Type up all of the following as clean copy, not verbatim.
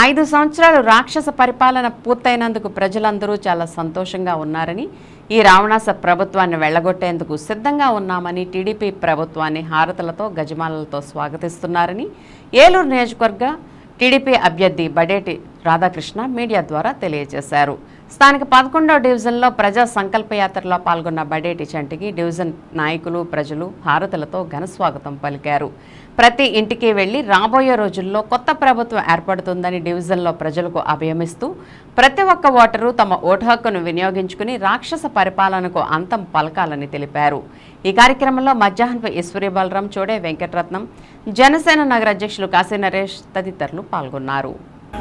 5 సంవత్సరాలు రాక్షస పరిపాలన పూర్తయినందుకు ప్రజలందరూ చాలా సంతోషంగా ఉన్నారని, ఈ రావణాస ప్రభుత్వాన్ని వెళ్లగొట్టేందుకు సిద్ధంగా ఉన్నామని టీడీపీ ప్రభుత్వాన్ని హారతులతో గజమాలలతో స్వాగతిస్తున్నారని ఏలూరు నియోజకవర్గ టీడీపీ అభ్యర్థి బడేటి రాధాకృష్ణ మీడియా ద్వారా తెలియజేశారు. స్థానిక 11వ డివిజన్లో ప్రజా సంకల్పయాత్రలో పాల్గొన్న బడేటి చంటికి డివిజన్ నాయకులు ప్రజలు హారతులతో ఘనస్వాగతం పలికారు. ప్రతి ఇంటికి వెళ్లి రాబోయే రోజుల్లో కొత్త ప్రభుత్వం ఏర్పడుతుందని డివిజన్లో ప్రజలకు అభయమిస్తూ ప్రతి ఒక్క ఓటరు తమ ఓటు హక్కును వినియోగించుకుని రాక్షస పరిపాలనకు అంతం పలకాలని తెలిపారు. ఈ కార్యక్రమంలో మధ్యాహ్నపు ఈశ్వరి బలరాం, చోడే వెంకటరత్నం, జనసేన నగర అధ్యక్షులు కాశీ నరేష్ తదితరులు పాల్గొన్నారు.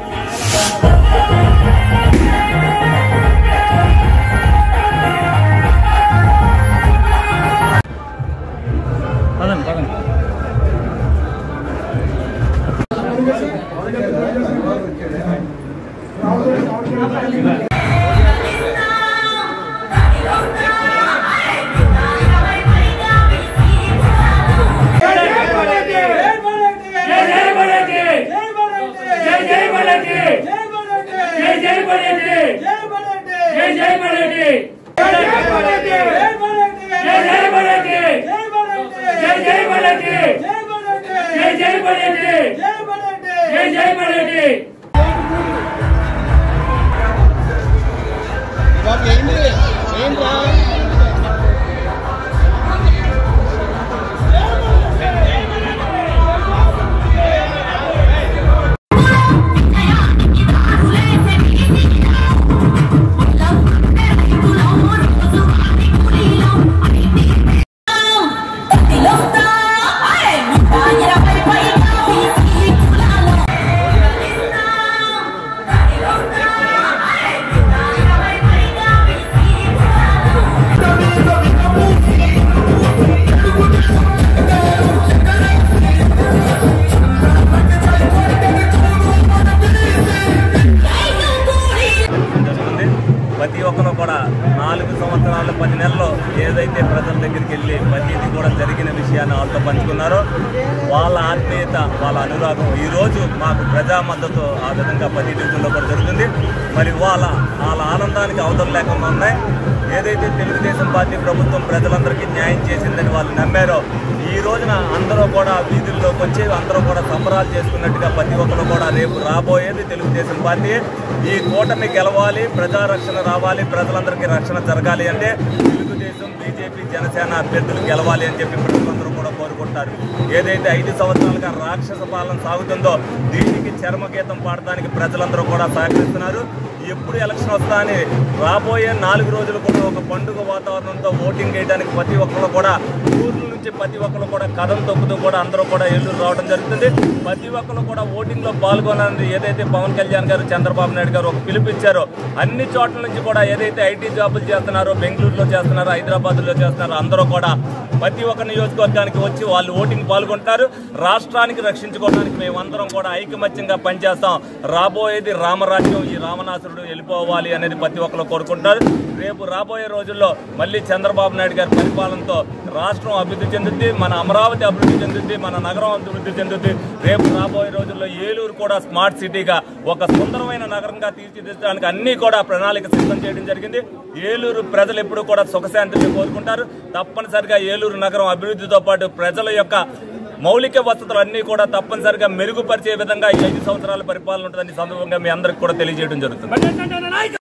ప్రతి ఒక్కరు కూడా 4 సంవత్సరాలు 10 నెలల్లో ఏదైతే ప్రజల దగ్గరికి వెళ్ళి ప్రతిదీ కూడా జరిగిన విషయాన్ని వాళ్ళతో పంచుకున్నారో వాళ్ళ ఆత్మీయత, వాళ్ళ అనురాగం ఈరోజు మాకు ప్రజా మద్దతు ఆ విధంగా ప్రతి డివిజన్లో కూడా జరుగుతుంది. మరి వాళ్ళ ఆనందానికి అవతలు లేకుండా ఉన్నాయి. ఏదైతే తెలుగుదేశం పార్టీ ప్రభుత్వం ప్రజలందరికీ న్యాయం చేసిందని వాళ్ళు నమ్మారో ఈ రోజున అందరూ కూడా వీధుల్లోకి వచ్చి అందరూ కూడా సంబరాలు చేసుకున్నట్టుగా ప్రతి ఒక్కరు కూడా రేపు రాబోయేది తెలుగుదేశం పార్టీ. ఈ కూటమి గెలవాలి, ప్రజారక్షణ రావాలి, ప్రజలందరికీ రక్షణ జరగాలి అంటే తెలుగుదేశం, బీజేపీ, జనసేన అభ్యర్థులు గెలవాలి అని చెప్పి ప్రజలందరూ కూడా కోరుకుంటారు. ఏదైతే 5 సంవత్సరాలుగా రాక్షస పాలన సాగుతుందో దీనికి చర్మగీతం పాడడానికి ప్రజలందరూ కూడా సహకరిస్తున్నారు. ఎప్పుడు ఎలక్షన్ వస్తా అని రాబోయే 4 రోజులు కూడా ఒక పండుగ వాతావరణంతో ఓటింగ్ వేయడానికి ప్రతి ఒక్కరు కూడా ఊర్ల నుంచి ప్రతి ఒక్కరు కూడా కథం తొక్కుతూ కూడా అందరూ కూడా ఏలూరు రావడం జరుగుతుంది. ప్రతి ఒక్కరు కూడా ఓటింగ్లో పాల్గొనాలని ఏదైతే పవన్ కళ్యాణ్ గారు, చంద్రబాబు నాయుడు గారు ఒక పిలుపిచ్చారో అన్ని చోట్ల నుంచి కూడా ఏదైతే ఐటీ జాబులు చేస్తున్నారో, బెంగళూరులో చేస్తున్నారో, హైదరాబాద్లో చేస్తున్నారో అందరూ కూడా ప్రతి ఒక్క నియోజకవర్గానికి వచ్చి వాళ్ళు ఓటింగ్ పాల్గొంటారు. రాష్ట్రానికి రక్షించుకోవడానికి మేమందరం కూడా ఐకమత్యంగా పనిచేస్తాం. రాబోయేది రామరాజ్యం, ఈ రావణాసురుడు వెళ్ళిపోవాలి అనేది ప్రతి ఒక్కరు కోరుకుంటారు. రేపు రాబోయే రోజుల్లో మళ్ళీ చంద్రబాబు నాయుడు గారి పరిపాలనతో రాష్ట్రం అభివృద్ధి చెందుద్ది, మన అమరావతి అభివృద్ధి చెందుద్ది, మన నగరం అభివృద్ధి చెందుద్ది. రేపు రాబోయే రోజుల్లో ఏలూరు కూడా స్మార్ట్ సిటీగా ఒక సుందరమైన నగరంగా తీర్చిదిద్దడానికి అన్ని కూడా ప్రణాళిక సిద్ధం చేయడం జరిగింది. ఏలూరు ప్రజలు ఎప్పుడు కూడా సుఖశాంతిని కోరుకుంటారు. తప్పనిసరిగా ఏలూరు నగరం అభివృద్ధితో పాటు ప్రజల యొక్క మౌలిక వసతులు అన్నీ కూడా తప్పనిసరిగా మెరుగుపరిచే విధంగా ఈ 5 సంవత్సరాల పరిపాలన ఉంటుందని సందర్భంగా మీ అందరికి కూడా తెలియజేయడం జరుగుతుంది.